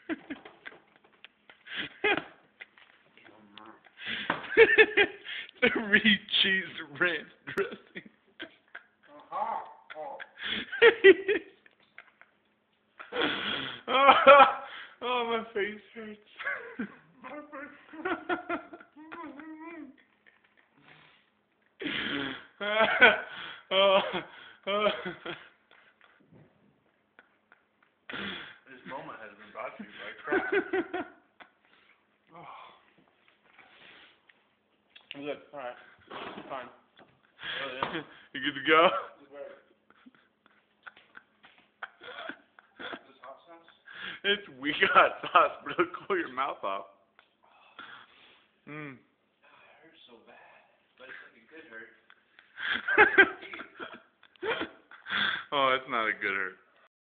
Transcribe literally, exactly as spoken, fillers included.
Three cheese ranch dressing. Uh-huh. Oh. oh, oh, my face hurts. My face. oh, oh. This moment has been brought to you by Kraft. oh. I'm good. All right. Fine. Oh, yeah. You good to go? Is this hot sauce? It's we got sauce, but it'll cool your mouth off. Mm. Oh, it hurts so bad, but it's like a good hurt. oh, it's not a good hurt.